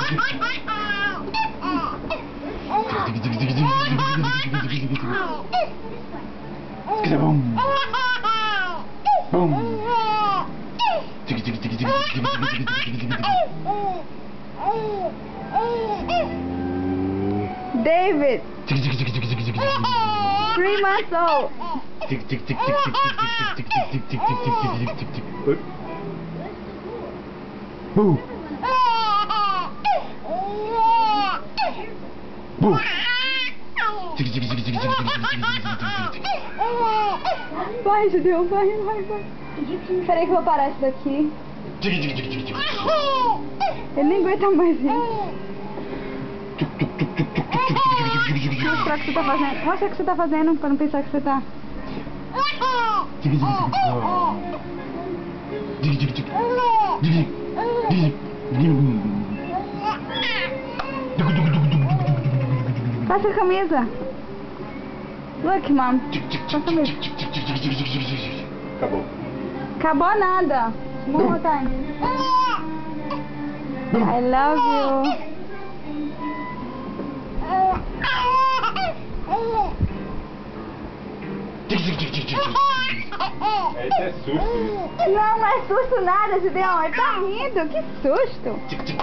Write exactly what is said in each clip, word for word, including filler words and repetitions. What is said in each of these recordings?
David, three months old. Tick tick tick tick tick tick tick tick tick tick tick tick tick tick tick. Boo. Boo. Tick tick tick tick tick tick tick. Vai, Judeu, vai, vai, vai. Peraí que eu vou parar isso daqui. Tick tick tick tick tick. Ele nem aguenta mais isso. Mostra o que você tá fazendo. Mostra o que você tá fazendo pra não pensar que você tá. Passa a camisa. Look, mom. Passa a camisa. Acabou. Acabou nada. One more time. I love you. Esse é susto. Não, não é susto nada, Gideon. Ele tá rindo. Que susto.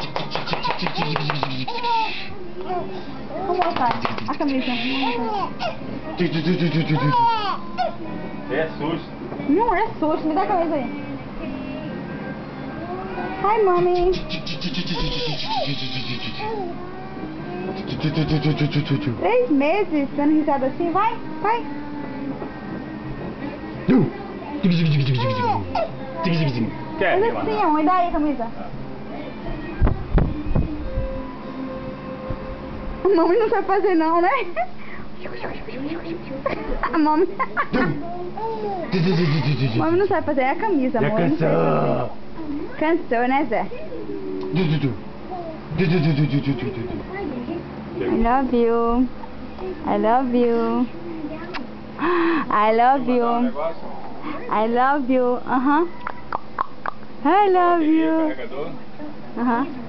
Vamos voltar. A camisa. É susto. Não é susto. Me dá a camisa aí. Hi, mommy. Três meses dando risada assim. Vai, vai. Quer? Faz assim, ó. Me dá aí a camisa. A mamãe não sabe fazer não, né? A mamãe... A mamãe não sabe fazer, é a camisa, Já amor. cansou. Cansou, né, Zé? I love you. I love you. I love you. I love you. Uh-huh. I love you. Uh-huh.